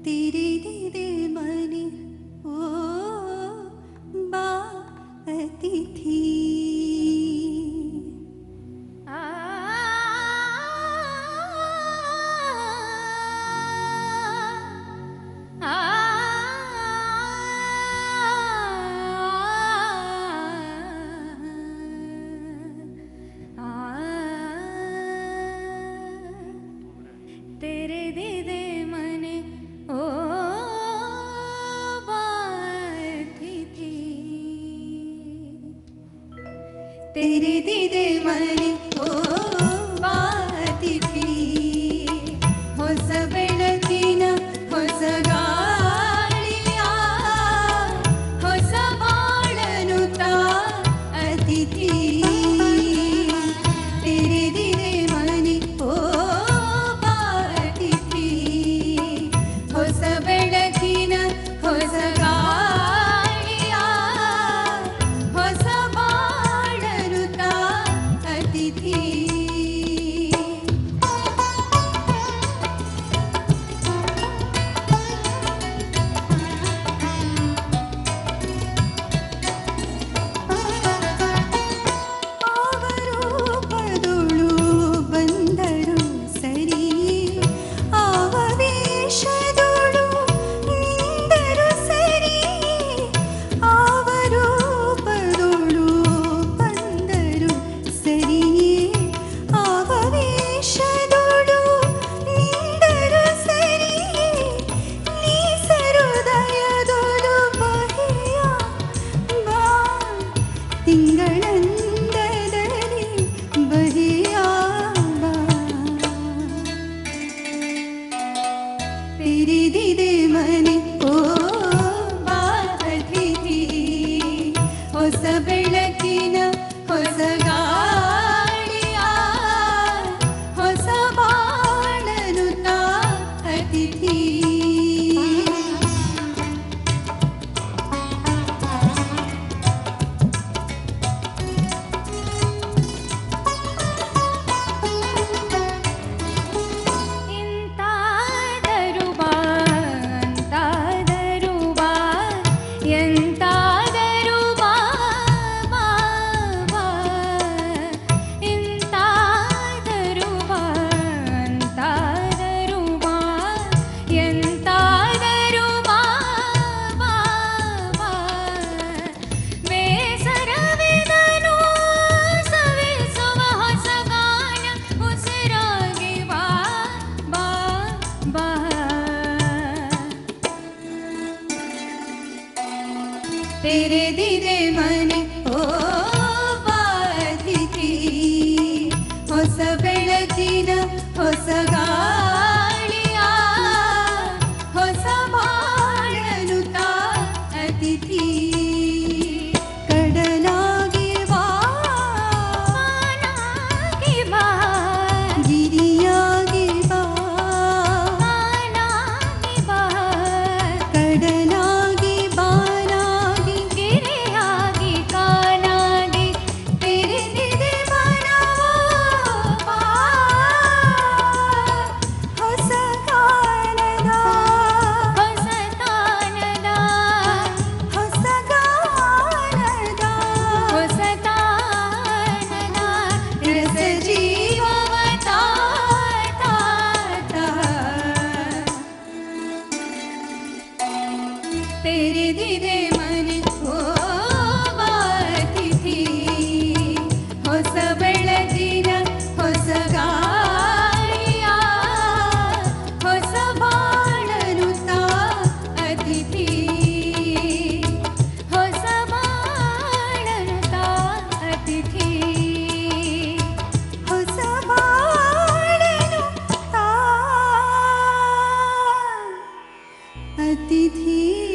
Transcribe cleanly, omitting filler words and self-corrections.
तेरे दीदे मने ओ बा अतिथि तेरे दीदे मने ओ तेरे दीदे मने ओ बातिथि ಹೊಸ ಬೆಳಕಿನ ಹೊಸ ಗಾಳಿಯ ಹೊಸ ಬಾಳನು ತಾ ಅತಿಥಿ तेरे दीदे मने ओ ಬಾತಿಥಿ ಹೊಸ ಬೆಳಕಿನ ಹೊಸ ಗಾಳಿಯ ಹೊಸ ಬಾಳನು ತಾ ಅತಿಥಿ तेरे दीदे मने ओ बातिथि ಹೊಸ ಬೆಳಕಿನ ಹೊಸ ಗಾಳಿಯ ಹೊಸ ಬಾಳನು ತಾ ಅತಿಥಿ तेरे दीदे मने ओ बातिथि ಹೊಸ ಬೆಳಕಿನ ಹೊಸ ಗಾಳಿಯ ಹೊಸ ಬಾಳನು ತಾ ಅತಿಥಿ ಕಡಲಾಗಿ ಬಾ ಗಿರಿಯಾಗಿ ಬಾ ಕಡಲಾಗಿ ಬಾ तेरे दीदे मने ओ बातिथि ಹೊಸ ಬೆಳಕಿನ ಹೊಸ ಗಾಳಿಯ ಹೊಸ ಬಾಳನು ತಾ ಅತಿಥಿ ಹೊಸ ಬಾಳನು ತಾ ಅತಿಥಿ ಹೊಸ ಬಾಳನು ತಾ ಅತಿಥಿ